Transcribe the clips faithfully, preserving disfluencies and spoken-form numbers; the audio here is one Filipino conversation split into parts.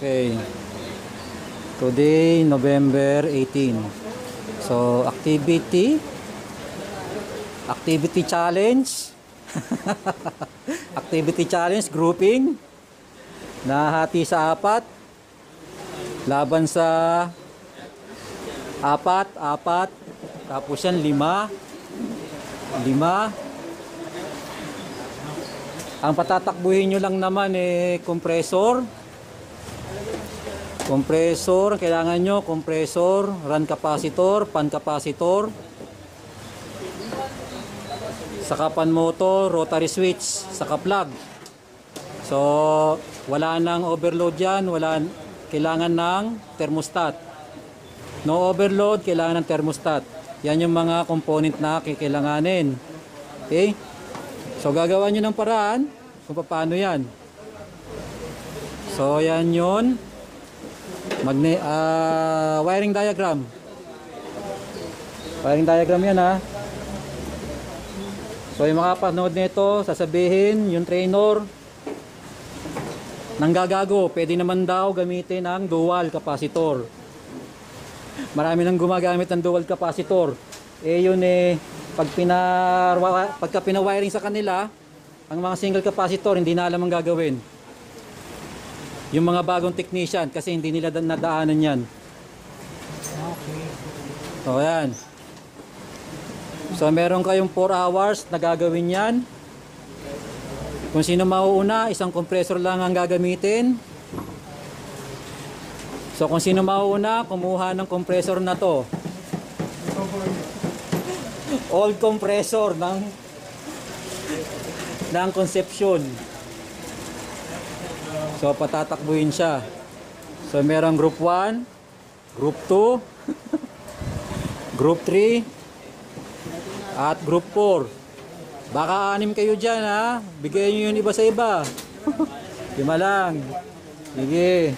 Okay. Today, November eighteen. So, activity. Activity challenge. Activity challenge grouping. Nahati sa apat. Laban sa apat, apat. Tapos yan, lima. Lima. Ang patatakbuhin nyo lang naman eh, compressor. Compressor, kailangan nyo, compressor, run capacitor, pan capacitor. Saka pan motor, rotary switch, saka plug. So, wala nang overload yan, wala, kailangan ng thermostat. No overload, kailangan ng thermostat. Yan yung mga component na kikailanganin. Okay? So, gagawa nyo ng paraan kung paano yan. So, yan yun. Magne uh, wiring diagram. Wiring diagram yan ha. So, yung makapanood nito, sasabihin, yung trainer, nang gagago, pwede naman daw gamitin ang dual capacitor. Marami nang gumagamit ng dual capacitor. Eh, yun eh, pag pina, pagka pinawiring sa kanila, ang mga single capacitor, hindi na alam ang gagawin. Yung mga bagong technician, kasi hindi nila nadaanan yan. Okay. So, yan. So, meron kayong four hours na gagawin yan. Kung sino mauuna, isang compressor lang ang gagamitin. So, kung sino mauuna, kumuha ng compressor na to. Old compressor ng ng Concepcion. So, patatakbuhin siya. So, merong group one, group two, group three, at group four. Baka anim kayo dyan ha. Bigay nyo yun iba sa iba. Lima lang. Sige.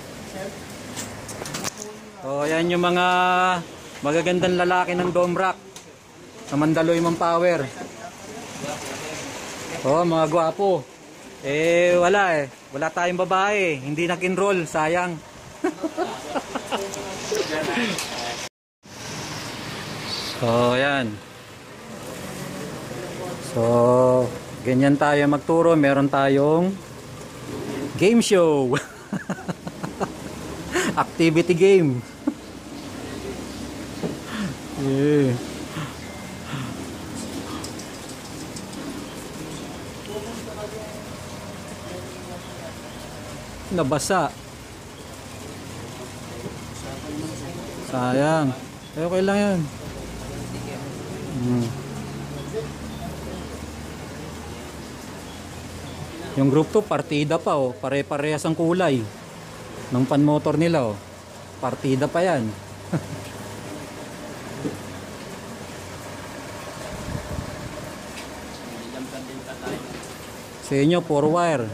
So, yan yung mga magagandang lalaki ng Domrac na Mandaloy Manpower. Oh, mga gwapo. Eh, wala eh. Wala tayong babae. Hindi nakin-roll. Sayang. So, yan. So, ganyan tayo magturo. Meron tayong game show. Activity game. Yeah. Nabasa. Sayang. Eh, okay lang yan. Hmm. Yung group two, partida pa oh. Pare-parehas ang kulay ng pan motor nila oh. Partida pa yan. Sa inyo, four wire.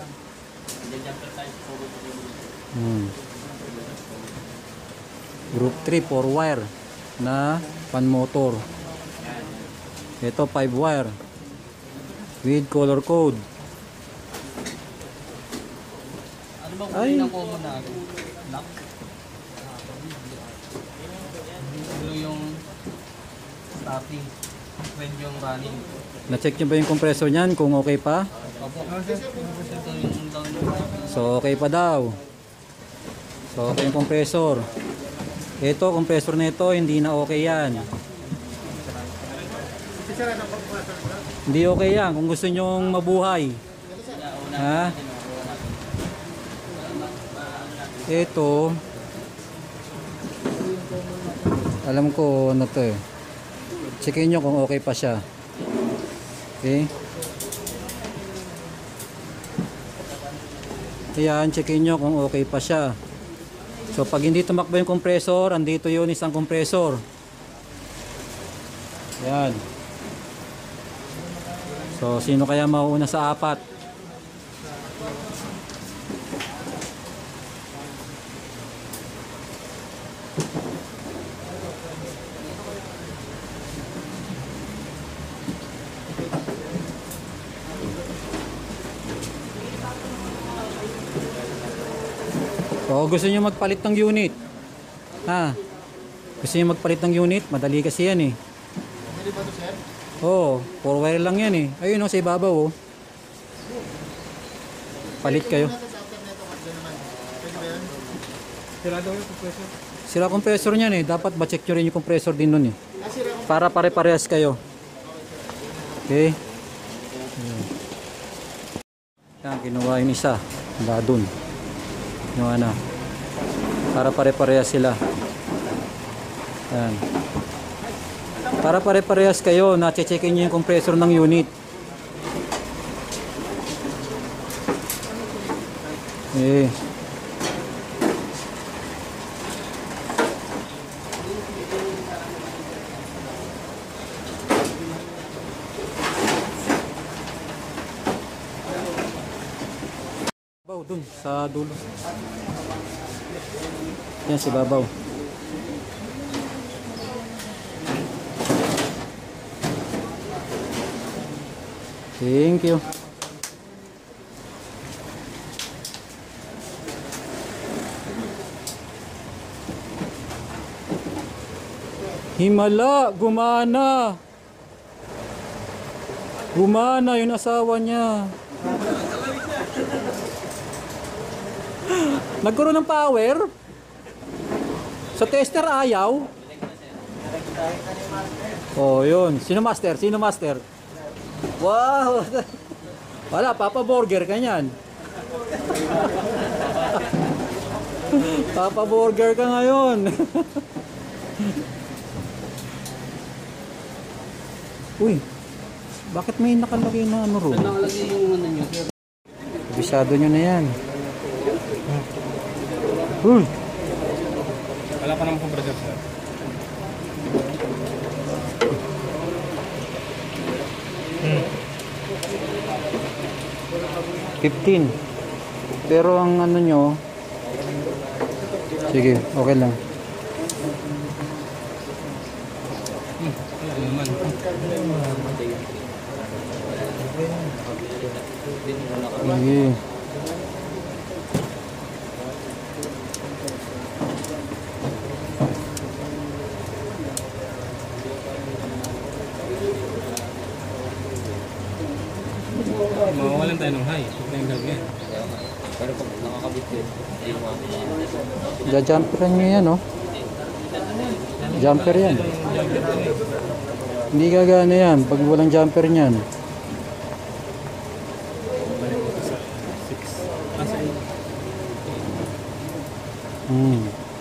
Hmm. Group three, four wire na pan motor. Ito, five wire with color code. Ano bang ay ng common na lock? Ano yung starting when yung running? Na-check nyo ba yung compressor nyan kung okay pa? So okay pa daw. So okay yung compressor. Ito, compressor na ito, hindi na okay yan. Hindi okay yan kung gusto nyong mabuhay. Ha? Ito, alam ko ano to eh. Checkin nyo kung okay pa siya. Okay. Ayan, checkin nyo kung okay pa siya. So pag hindi tumakbo yung compressor, andito yun isang compressor. Ayan. So sino kaya mauuna sa apat? O gusto niyo magpalit ng unit? Ha? Gusto niyo magpalit ng unit? Madali kasi yan eh. Pwede ba ito, sir? Oo, four wire lang yan eh. Ayun o, sa ibabaw oh. Palit kayo. Natin sa after neto, kasi naman. Pwede ba yan? Sira daw yung compressor. Sira compressor niyan eh. Dapat ba-check nyo rin yung compressor din nun eh. Ah, sira ko. Para pare-parehas kayo. Okay? Ayan. Yan, kinuha yung isa. Wala dun. Kinuha na. Para pare-parehas sila. Yan. Para pare-parehas kayo, na-checkin nyo yung compressor ng unit. Eh. Babaw dun sa dulo. Yan si Babaw. Thank you. Himala, gumana. Gumana yung asawa niya. Nagkaroon ng power. Sa tester ayaw. Oh, yun. Sino master? Sino master? Wow. Wala, Papa Burger ka niyan. Papa Burger ka ngayon. Uy, bakit may nakalagay na ano ro? Nakalagay yung ano nyo, sir. Bisado nyo na yan. Uy, Wala pa naman compressor, sir. fifteen. Pero ang ano nyo, sige, okay lang. Hmm, wala naman. Sige. Mawawalan tayo ng high. Huwag tayong gagawin. Pero pag nakakabit yun, hindi mo ako. Jajumperan nyo yan, oh. Jumper yan. Hindi gagana yan pag walang jumper niyan. Hmm.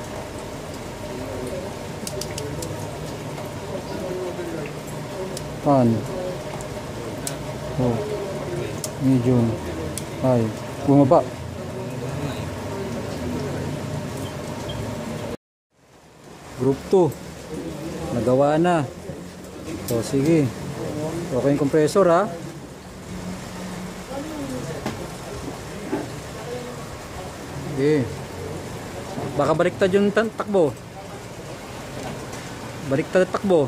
Pan. Oh. Medium. Ay, bumaba. Group two. Nagawa na. So sige. Okay yung compressor ha. Sige. Baka baliktad yung tan- takbo. Baliktad ang takbo.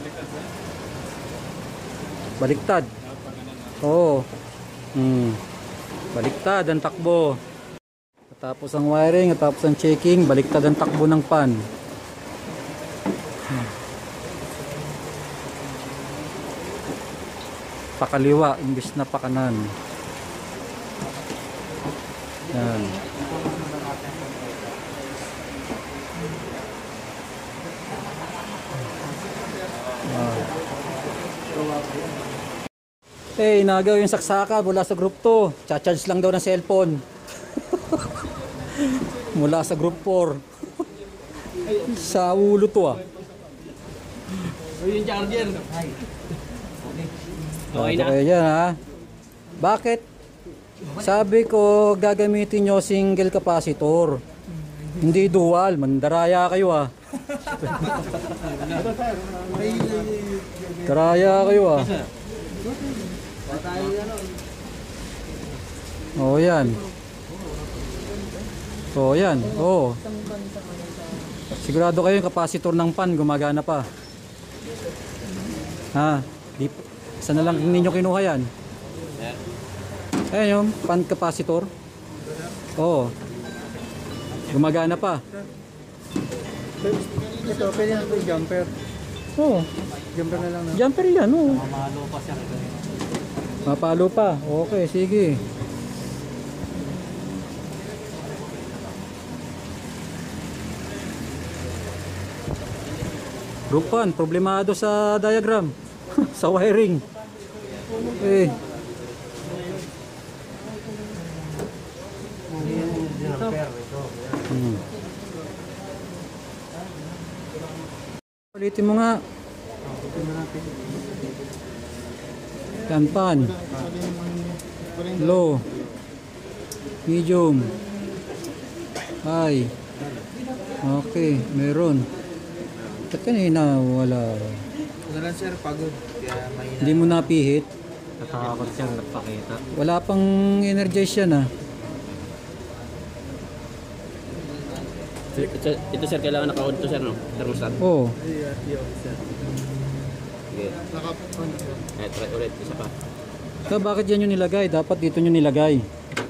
Baliktad. Oo. Hmm. Baliktad ang takbo. Tapos ang wiring, tapos ang checking, baliktad ang takbo ng pan. Hmm. Pakaliwa imbis na pakanan. Yan. Ah. Eh, inagaw yung saksaka mula sa group two. Cha-charge lang daw ng cellphone. Mula sa group four. Sa ulo to ah. O yung charger. Okay na. Okay dyan ha. Bakit? Sabi ko gagamitin nyo single capacitor. Hindi dual. Mandaraya kayo ah. Daraya kayo ah. Oh yan. Oh yan. Oh. Sigurado kayo yung capacitor ng pan gumagana pa. Ha? Di, saan na lang ninyo kinuha yan? Ayan yung pan capacitor. Oh. Gumagana pa. Ito, pwede na ito yung jumper. Oo. Jumper na lang na. Jumper yan, oo. Mamalo pa siya. Mapalo pa. Okay, sige. Rupan, problemado sa diagram. Sa wiring. Okay. Hmm. Ulitin mo nga. Yan, pan. Low. Medium. High. Okay, meron. Ba't kanina wala? Ano lang sir, pagod. Kaya mahina. Hindi mo napihit. Natakakot siyang nagpakita. Wala pang energize yan ah. Ito, ito sir, kailangan naka-on to sir, no? Thermostat. Oo. Sige. Nakapon. Eh, try ulit, isa pa. So, bakit yan yung nilagay? Dapat dito nyo nilagay.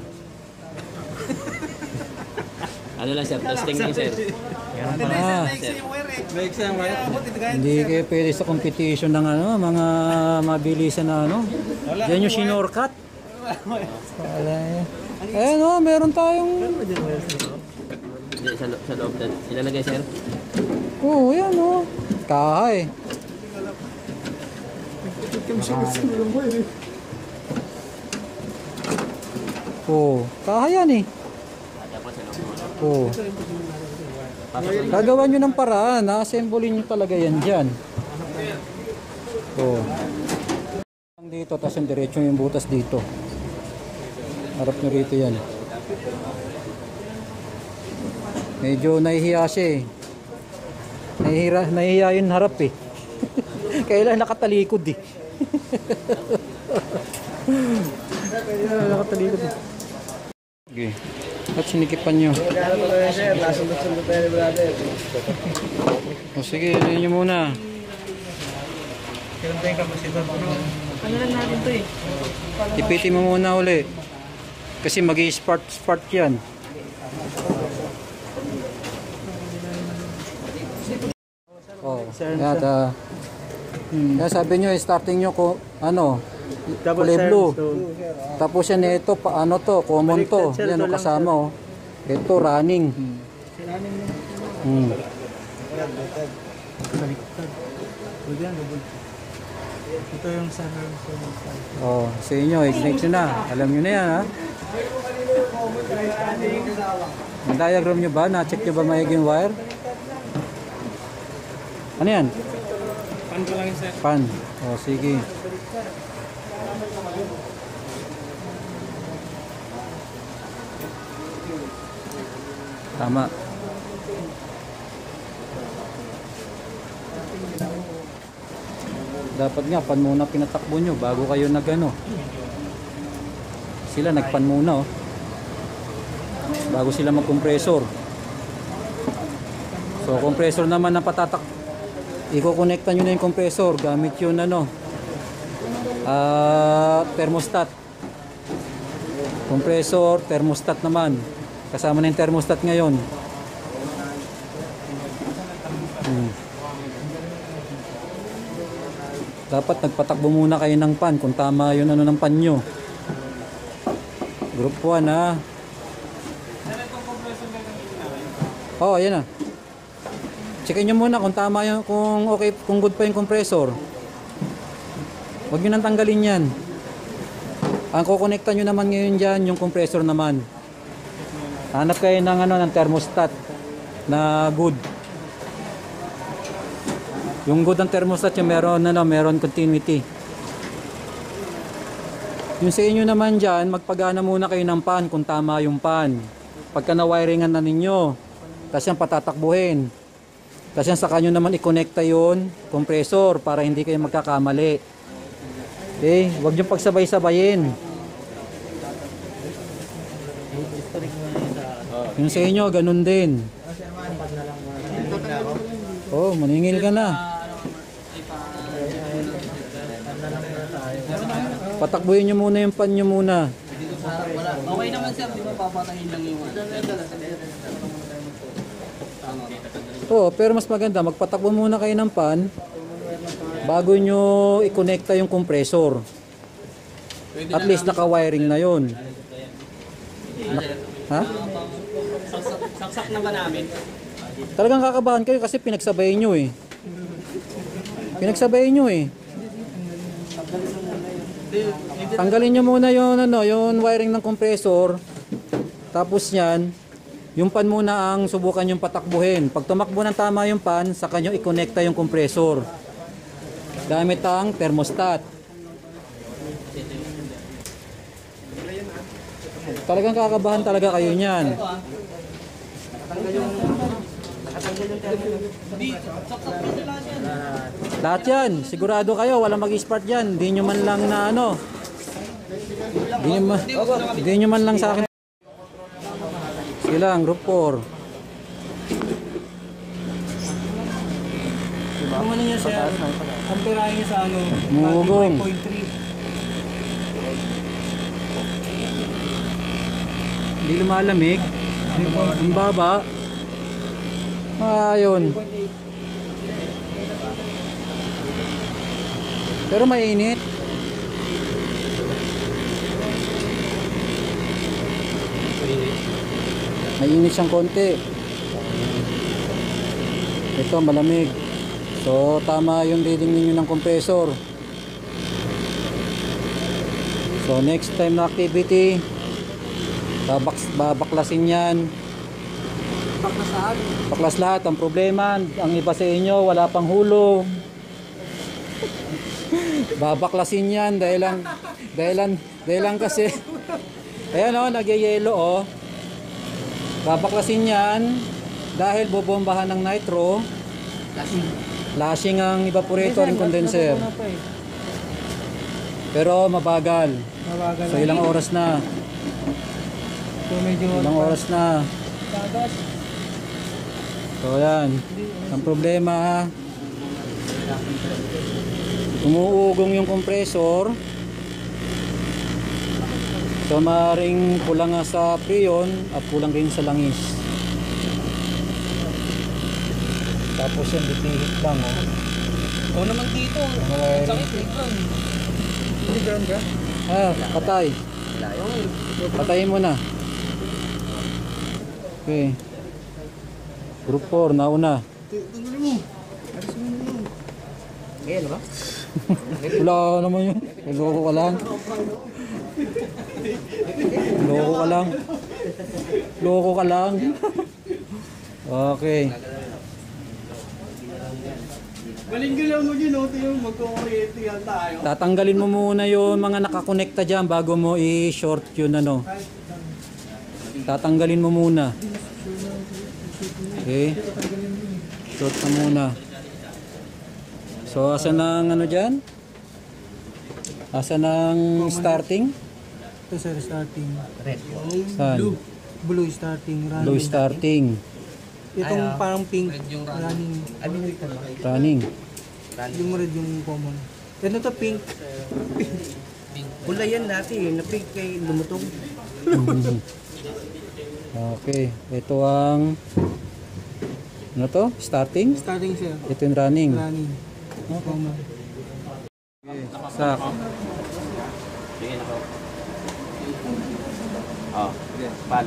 Ano lang sir, testing lang sir. Ah, May exam wire. hindi kayo pwede sa competition ng ano, mga mabilisan na ano. Yan yung sinorkat. Wala eh. Ayan o, meron tayong... Hindi, sa, lo- sa loob na. Ilalagay sir. Oo, yan o. Kahay. Oo, kahay yan eh. Dapat sa loob. Oo. Gagawa nyo ng paraan, na-assemblein nyo talaga yan dyan. Oo. Dito, tapos yung diretso yung butas dito. Harap nyo rito yan. Medyo nahihiya siya eh. Nahihira, nahihiya yung harap eh. Kailan nakatalikod eh. Kailan nakatalikod eh. Okay. At sinikipan nyo. O sige, ano nyo muna. Ano lang natin to eh. Ipitin mo muna uli. Kasi mag-i-spark spark yan. Oh, yan, uh, hmm. Kaya sabi nyo, starting nyo ko, ano, kulay blue. Tapos yan ito, pa, ano to, common to. Yan o kasama o. Ito, running. Hmm. Ito yung sana. Oh, sa inyo, ignite nyo na. Alam nyo na yan ha. Ang diagram nyo ba? Na-check nyo ba maigi yung wire? Ano yan? Pan ko lang yun sir. Pan. Oh, sige. Tama. Dapat nga pan muna pinatakbo nyo bago kayo nagano. Sila nagpan muna oh. Bago sila mag-compressor. So compressor naman ang patatak. Iko-connecta nyo na yung compressor gamit yun ano. Ah, uh, thermostat. Compressor, thermostat naman. Kasama na yung thermostat ngayon. Hmm. Dapat nagpatakbo muna kayo ng pan kung tama yun ano ng pan nyo. Group one ha. Oh, ayan na. Checkin nyo muna kung tama yun, kung okay, kung good pa yung compressor. Huwag nyo nang tanggalin yan. Ang kukonekta nyo naman ngayon dyan, yung compressor naman. Hanap kayo ng, ano, ng thermostat na good. Yung good ng thermostat yung meron, ano, meron continuity. Yung sa inyo naman dyan, magpagana muna kayo ng pan kung tama yung pan. Pagka na-wiringan na ninyo, tapos yan patatakbuhin. Tapos yan saka nyo naman i-connecta yun, compressor, para hindi kayo magkakamali. Okay, huwag nyo pagsabay-sabayin. Yung sa inyo, ganun din. Oh, maningil ka na. Patakbuhin nyo muna yung pan nyo muna. Okay naman sir, di ba papatayin lang yung Oo, pero mas maganda, magpatakbo muna kayo ng pan bago nyo i-connecta yung compressor. At least naka-wiring na yun. Na- ha? Saksak na ba namin? Talagang kakabahan kayo kasi pinagsabayin nyo eh. Pinagsabayin nyo eh. Tanggalin nyo muna yung, ano, yung wiring ng compressor. Tapos yan, yung pan muna ang subukan yung patakbuhin. Pag tumakbo ng tama yung pan, saka nyo i-connecta yung compressor. Gamit ang thermostat. Talagang kakabahan talaga kayo niyan. Lahat yan, sigurado kayo, walang mag-start yan. Hindi nyo man lang na ano. Hindi nyo, ma- hindi nyo man lang sa akin. Sige lang, group four. Kung ano niya sir, kumpirahin niya sa ano, Mugong. five point three. Hindi lumalamig. Ang baba. Ayun. Pero mainit. Mainit siyang konti. Ito malamig. So tama yung reading ninyo ng compressor. So next time na activity, babaks, babaklasin yan. Baklasahan. Baklas lahat. Ang problema, ang iba sa inyo wala pang hulog. Babaklasin yan dahil lang dahil lang, dahil lang kasi ayan o, nagyayelo o. Babaklasin yan dahil bobombahan ng nitro. Flashing ang evaporator and condenser. Pero mabagal. Mabagal. So ilang oras na? So medyo Ilang oras na? tagas. So yan. Ang problema, umuugong yung compressor. So maring kulang nga sa freon at kulang rin sa langis. Tapos yung bitihit lang oh. Oo naman dito. Wiring. Sakit dito. Hindi ground ka? Ah, patay. Patayin mo na. Okay. Group four, nauna. Tanggalin mo. Alis mo yun. Ngayon ba? Wala naman yun. Loko ka lang. Loko ka lang. Loko ka lang. Okay. Balinggilan mo yun, Ote, yung magkukuryente yan tayo. Tatanggalin mo muna yung mga nakakonekta dyan bago mo i-short yun ano. Tatanggalin mo muna. Okay. Short na muna. So asan ang ano dyan? Asan ang starting? Ito sir, starting. Saan? Blue. Blue starting. Running. Blue starting. Itong parang pink. Red yung Running. Running. Yung red yung common. Ito to pink. Pula yan dati eh. Na-pig kay lumutog. Okay. Ito ang ano to? Starting? Starting sir. Ito yung running. Running. Common. Sak. Sige na ko. Oh. Pan.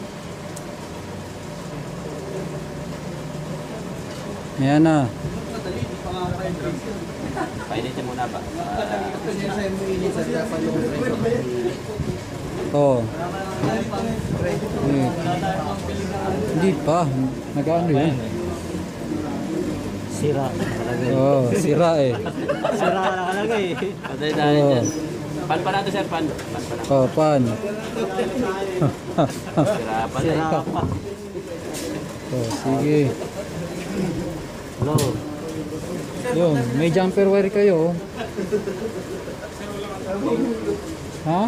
Ayan na. Painitin muna ba? Oh. Eh. Hindi pa. Nag-ano yun? Sira. Oh, sira eh. Sira ka talaga eh. Patay tayo Oh. dyan. Pan pa natin sir, pan. Pan pa natin. Oh, pan. Sira pa na eh. Oh, sige. Hello. Yun, may jumper wire kayo. Ha?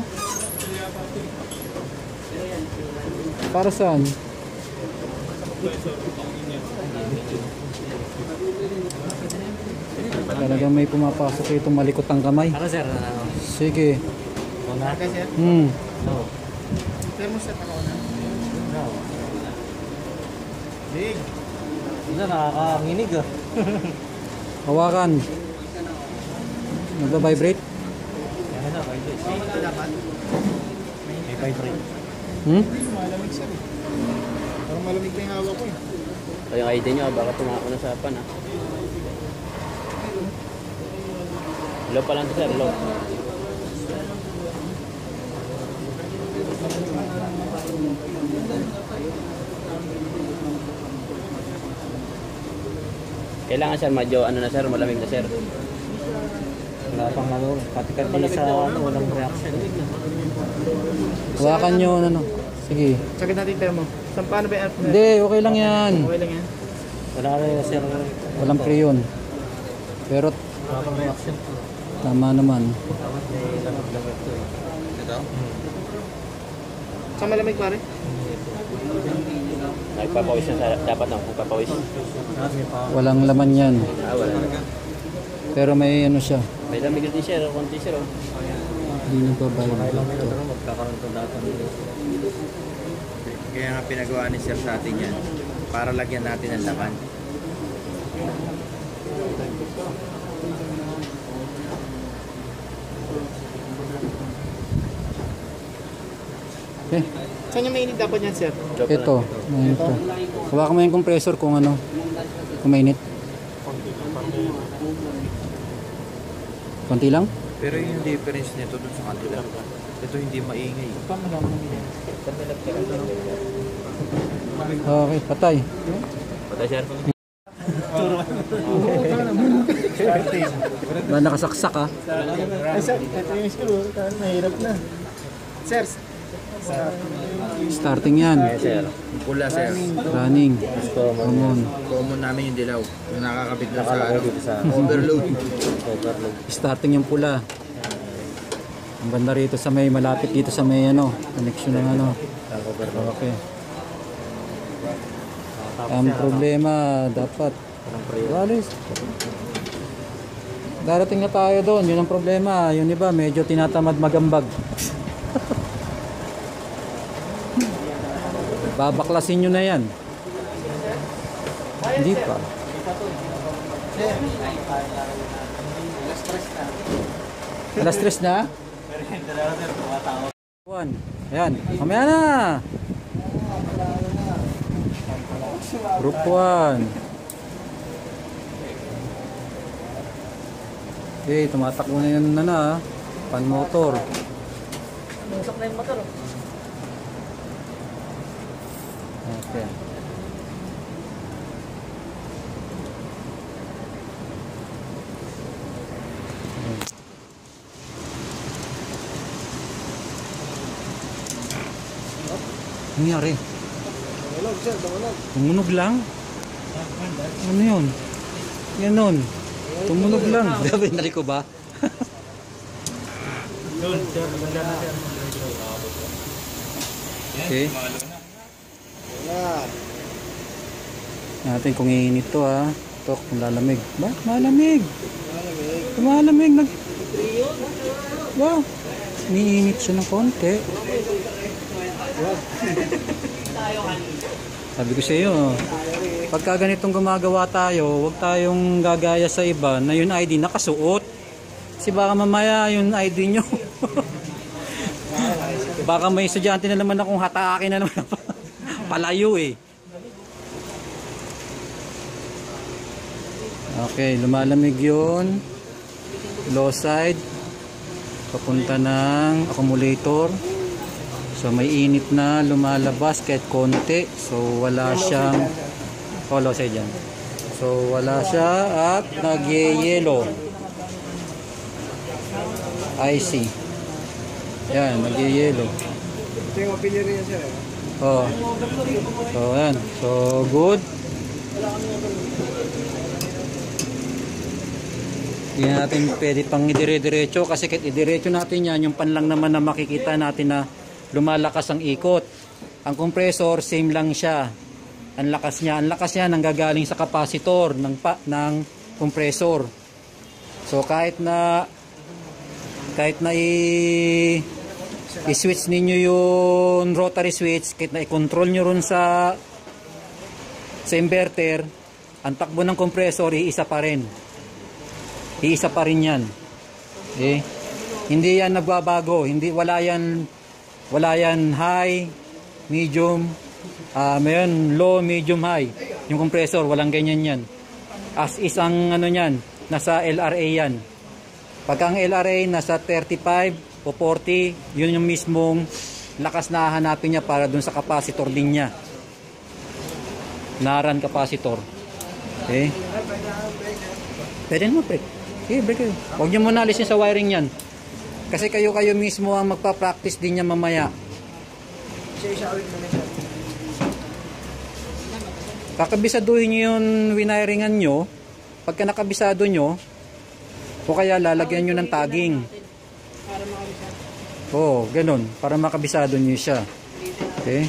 Para saan? Talagang may pumapasok itong malikot ang kamay. Ano sir? Ano? Sige. Una? Okay, sir. Hmm. No. Thermostat ako na. No. Big. Ito, nakakaminig ah. Hawakan. Nagba-vibrate? Yan na, vibrate. May vibrate. Hmm? Malamig sir. Parang malamig na yung hawak ko eh. O yung I D nyo, baka tumako na sa pan ah. Low pa lang to sir, low. Kailangan sir, medyo ano na sir, malamig na sir. Wala pang ano, pati-kati sa ano, walang reaction. Hawakan nyo, ano. Sige. Sakit natin yung mo. Saan paano ba yung Hindi, okay lang yan. Okay lang yan. Wala rin sir. Walang crayon. Pero Wala pang reaction. tama naman. Dapat may lamig-lamig to eh. Ito? Saan malamig pare? Nagpapawis na sa, dapat na, nagpapawis. Walang laman yan. Ah, wala. Pero may ano siya. May lamig din sir, konti sir. Oh. Hindi nagbabayad. Magkakaroon to data nito. Kaya nga pinagawa ni Sir sa atin yan para lagyan natin ng laman. Okay. Saan yung mainit dapat yan sir? Ito. Ito. Hawakan mo yung compressor kung ano. Kung mainit. Konti lang? Pero yung difference nito dun sa kanila, ito hindi maingay. Okay, patay. Patay sir. Ba nakasaksak ah. Ay sir, ito yung screw. Mahirap na. Sir, Starting yan. Sir. Pula sir. Running. Common. Common namin yung dilaw. Yung nakakabit na sa, ano, sa overload. Overload. Starting yung pula. Ang banda rito sa may malapit dito sa may ano, connection ng ano. Okay. Ang problema dapat walis. Darating na tayo doon, yun ang problema. Yung iba medyo tinatamad magambag. Babaklasin nyo na yan. Hindi pa. Alas tres na? One. Ayan. Mamaya na. Group one. Okay, tumatakbo na yan na na. Pan motor. Musak na yung motor. Okay. Ano nangyari? Tumunog sir, tumunog. Tumunog lang? Ano yun? Yan nun. Tumunog lang. Dabi, nari ko ba? Okay. Natin kung iinit to ha. Ito kung lalamig. Ba? Malamig. Malamig. Nag... Wow. Niinit siya ng konti. Sabi ko sa iyo, pagka ganitong gumagawa tayo, huwag tayong gagaya sa iba na yung I D nakasuot. Kasi baka mamaya yung I D nyo. Baka may estudyante na naman akong hatakin na naman. Palayo eh. Okay, lumalamig yun. Low side. Papunta ng accumulator. So may init na lumalabas kahit konti. So wala siyang oh, low side yan. So wala siya at nag-yellow. I see. Yan, nag-yellow. Ito yung opinion niya sir. Oh. So yan. So good. Hindi natin pwede pang idire-diretso kasi kahit idiretso natin yan, yung pan lang naman na makikita natin na lumalakas ang ikot. Ang compressor, same lang siya. Ang lakas niya, ang lakas niya nanggagaling sa capacitor ng, pa, ng compressor. So kahit na kahit na i, i-switch ninyo yung rotary switch, kahit na i-control nyo ron sa sa inverter, ang takbo ng compressor, iisa pa rin. Iisa pa rin yan. Okay? Hindi yan nagbabago. Hindi, wala yan, wala yan high, medium, uh, mayon, low, medium, high. Yung compressor, walang ganyan yan. As is ang ano yan, nasa L R A yan. Pag ang L R A nasa thirty-five o forty, yun yung mismong lakas na hahanapin niya para dun sa capacitor din niya. Naran capacitor. Okay? Pwede mo break. Okay, break kayo. Huwag nyo muna alisin sa wiring yan. Kasi kayo-kayo mismo ang magpa-practice din niya mamaya. Kakabisaduhin nyo yung winiringan nyo. Pagka nakabisado nyo, o kaya lalagyan nyo ng tagging. Oo, ganun. Para makabisado nyo siya. Okay?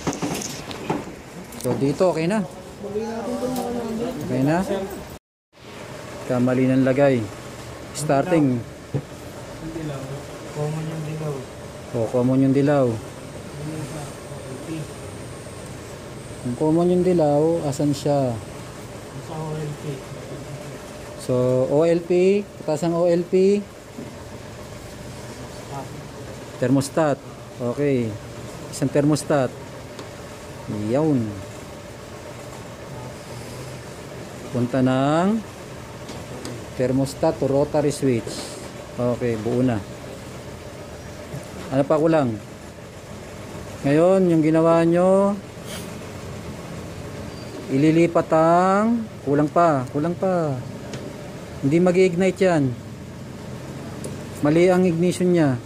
So, dito, okay na. Okay na. Kamali ng lagay. Starting. Common yung dilaw. O, common yung dilaw. Yung common yung dilaw, asan siya? Sa O L P. So, O L P, patas ang O L P. Thermostat. Okay. Isang thermostat. Yawn. Punta ng thermostat to rotary switch. Okay, buo na. Ano pa kulang? Ngayon, yung ginawa nyo, ililipat ang kulang pa, kulang pa. Hindi mag-ignite yan. Mali ang ignition niya.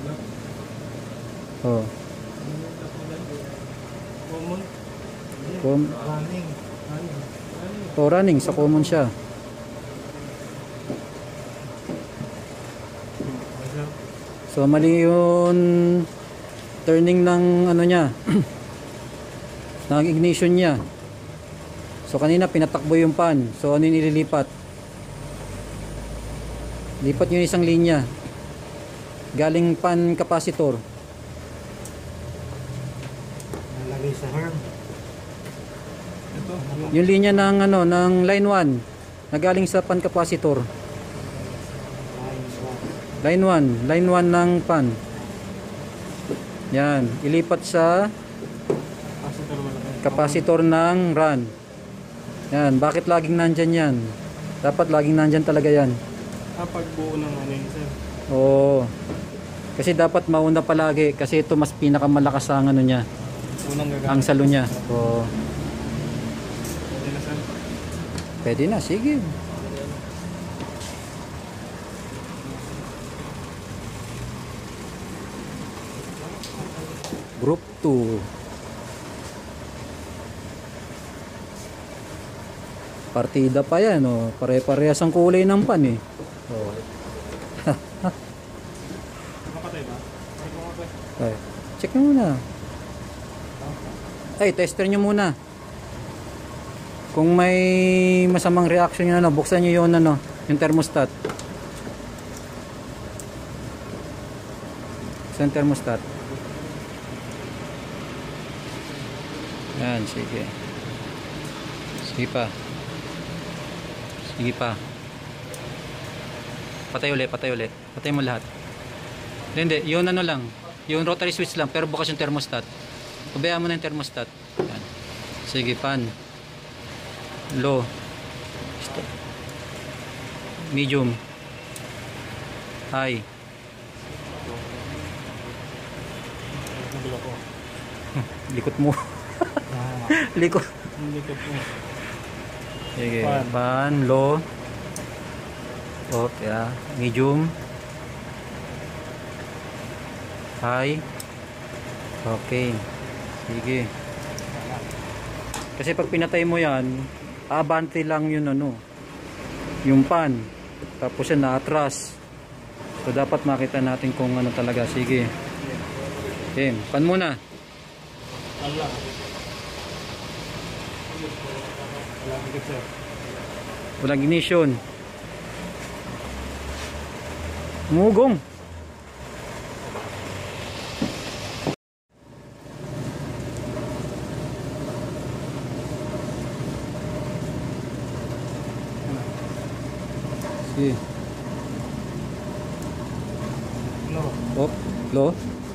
Oh. Common. Com Running. oh, running sa common siya. So mali yung turning ng ano niya. ng ignition niya. So kanina pinatakbo yung pan. So ano yung ililipat? Lipat yung isang linya. Galing pan capacitor. Nalagay sa harm. Ito. Yung linya ng ano ng line one na galing sa pan capacitor. Line one, line one ng pan. Yan, ilipat sa Capacitor malaki. capacitor ng run. Yan, bakit laging nandyan yan? Dapat laging nandyan talaga yan. Ah, pagbuo ng ano yun, sir. Oo. Kasi dapat mauna palagi kasi ito mas pinakamalakas ang ano niya, Unang gagamit. ang salo niya. Oo. Pwede na, sir. Pwede na, sige. Group two. Partida pa yan, oh. Pare-parehas ang kulay ng pan eh. Oh. Makatay ba? Ay, kumakatay. Ay, check nyo muna. Ay, tester nyo muna. Kung may masamang reaction yun, ano, buksan nyo yun, ano, yung thermostat. Buksan yung thermostat. Yan, sige. Sige pa. Sige pa. Patay uli, patay uli. Patay mo lahat. Hindi, hindi. Yun ano lang. Yung rotary switch lang, pero bukas yung thermostat. Pabayaan mo na yung thermostat. Yan. Sige, pan. Low. Stop. Medium. High. Nabila ko. Likot mo. Likot. Hindi ka po. Sige. Pan. Pan, low. Okay, ah. Medium. High. Okay. Sige. Kasi pag pinatay mo yan, abante lang yun ano. Yung pan. Tapos yan na-atras. So dapat makita natin kung ano talaga. Sige. Okay. Pan muna. Allah. Wala bigat, sir. Walang ignition. Umugong. Sige. Oh, low.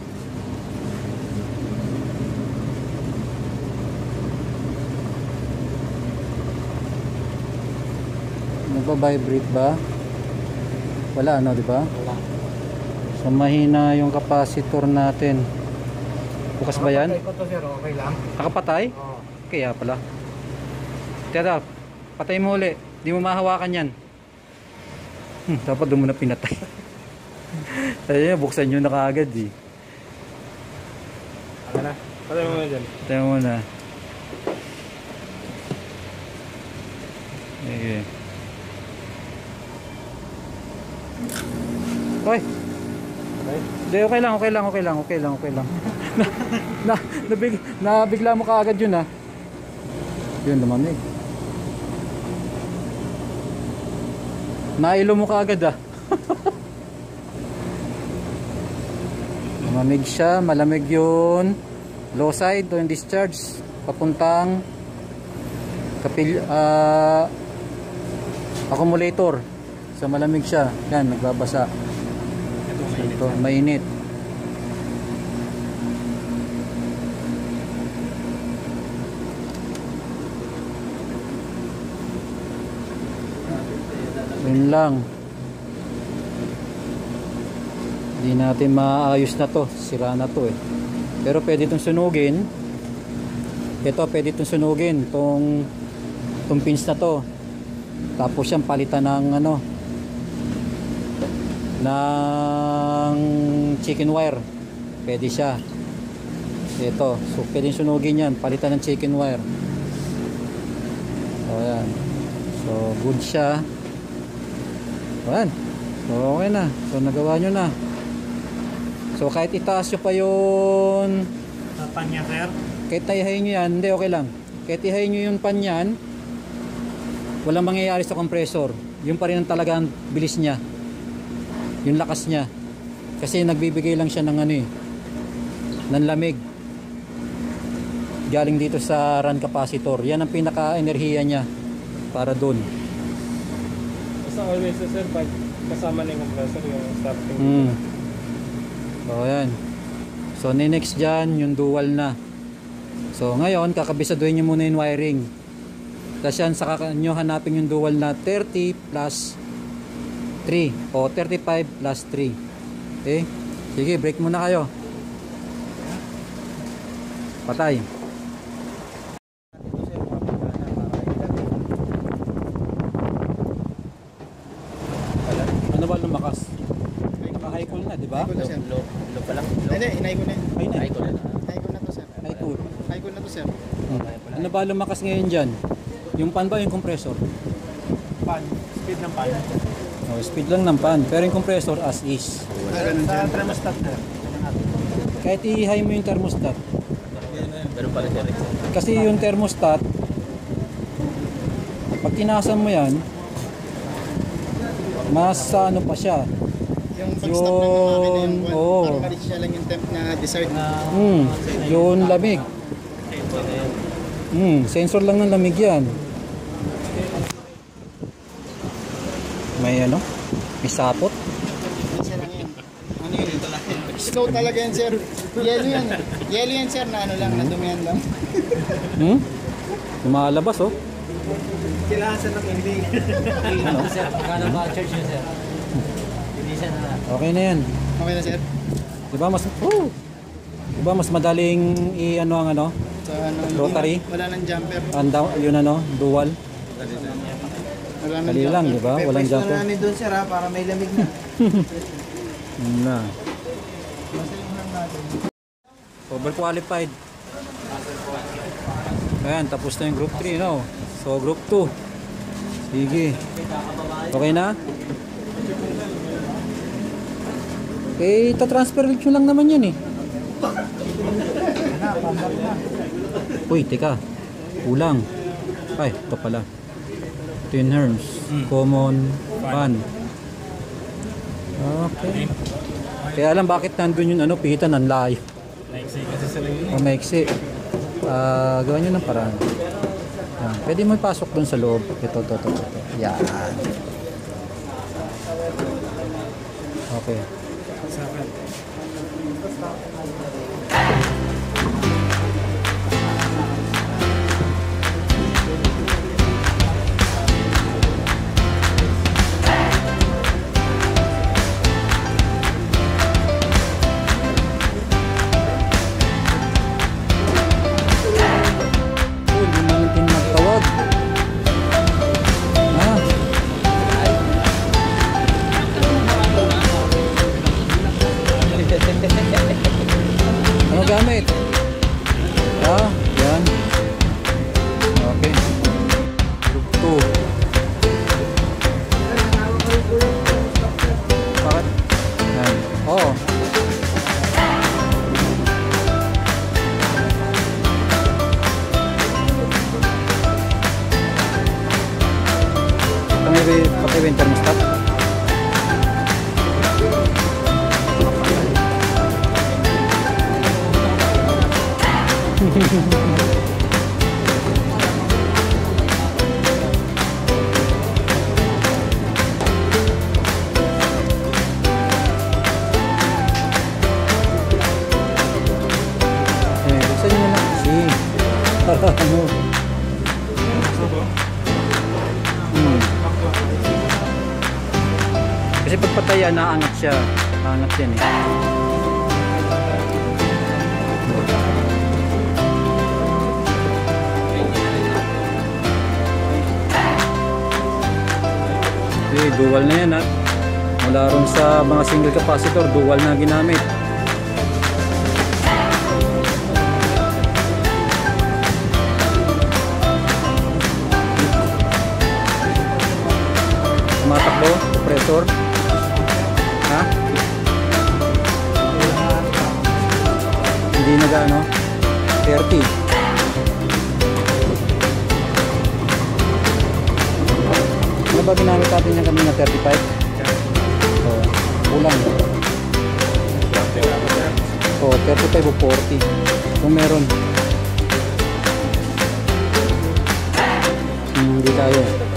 Nagpa-vibrate ba? Wala ano, di ba? Wala. So mahina yung capacitor natin. Bukas ba yan? Ito to sir, okay lang. Nakapatay? Oo. Kaya pala. Tiyada, patay mo uli. Di mo mahawakan yan. Hmm, dapat doon mo na pinatay. Ayun, buksan nyo na kaagad eh. Ano na? Patay mo na dyan. Patay mo na. Okay. Hoy! Hindi, okay lang, okay lang, okay lang, okay lang, okay lang. na, na, nabig, nabigla mo kaagad yun ah. Yun, lumamig. Nailo mo kaagad ah. Lumamig siya, malamig yun. Low side, yung discharge. Papuntang kapil, uh, accumulator. So malamig siya. Yan, nagbabasa. Ito, mainit. Yun lang. Hindi natin maayos na to. Sira na to eh. Pero pwede itong sunugin. Ito pwede itong sunugin. Itong, itong pins na to. Tapos yan palitan ng ano, ng chicken wire. Pwede siya. Ito. So pwede sunugin yan. Palitan ng chicken wire. So yan. So good siya. Ayan. So okay na. So nagawa nyo na. So kahit itaas nyo pa yun, Panya sir. kahit ihayin nyo yan, hindi okay lang. Kahit ihayin nyo yung pan yan, walang mangyayari sa compressor. Yung pa rin ang talagang bilis niya. Yung lakas niya. Kasi nagbibigay lang siya ng ano eh, ng lamig. Galing dito sa run capacitor. Yan ang pinaka-enerhiya niya para doon. Basta always sir, pag kasama na yung compressor, yung starting. Hmm. So ayan. So next dyan yung dual na. So ngayon kakabisaduhin nyo muna yung wiring. Tapos yan saka nyo hanapin yung dual na thirty plus three o thirty-five plus three. Okay? Sige, break muna kayo. Patay. Ano ba lumakas? Naka-high cool na, di ba? High cool na, sir. Low, low pa lang. Hindi, hinay ko na. Ay na. Ay, ko na. High cool na to, sir. High cool. High cool na to, sir. Hmm. Ano ba lumakas ngayon dyan? Yung pan ba yung compressor? Pan. Speed ng pan. Oh, speed lang ng pan. Pero yung compressor as is. Ah, ganun Sa dyan. thermostat na. Kahit i-high mo yung thermostat. Ganun pala sir. Kasi yung thermostat, pag tinasan mo yan, mas ano pa siya. Yung pag-stop ng makina yung Yun, oo. parang ma-reach siya lang yung temp na desired na. Hmm, yung lamig. Hmm, sensor lang ng lamig yan. May ano? May sapot? Isa lang yan. Ano yun? Slow talaga yan, sir. Yellow yan. Yellow yan, sir, na ano lang, na dumihan lang. Hmm? Lumalabas oh. Kilasan ng hindi. Ano? Sir, magkano ba charge nyo sir? Hindi siya na. Okay na yan. Okay na, sir. Diba mas, oh! Diba mas madaling i-ano ang ano? So, ano, hindi Rotary? na- Wala nang jumper. Ang daw- yun ano, dual. Wala nang Dali lang, jumper. di ba? Walang Pepesto jumper. na namin doon sir ha, para may lamig na. Yun na. Overqualified. Ayan, tapos na yung group three, no? So, group two. Sige. Okay na? Eh, ita-transfer nyo lang naman yan eh. Uy, teka. Kulang. Ay, ito pala. Twin herms. Common fan. Okay. Kaya alam bakit nandun yung ano, pihitan ng layo. Naiksi kasi sila yun. O maiksi. Ah, gawin nyo ng paraan. Yan. Pwede mo ipasok dun sa loob. Ito, ito, ito, ito. Yan. Okay. Oh, hindi natin magtawag. Ah. Ano gamit? Ah, yan. Okay. Group two. Bakit? Yan. Oo. Patay patay ba yung thermostat? Eh, buksan nyo na kasi. Para ano. Hmm. Kasi pag pataya, naangat siya. Naangat yan eh. Okay, dual na yan ha. Mula ron sa mga single capacitor, dual na ginamit. Tumatakbo, compressor. Ha? Hindi nag-ano? thirty. Ano ba ginamit natin yung kanina? thirty-five? Oo. Kulang. Oo, thirty-five o forty. Kung meron. Hmm, hindi tayo.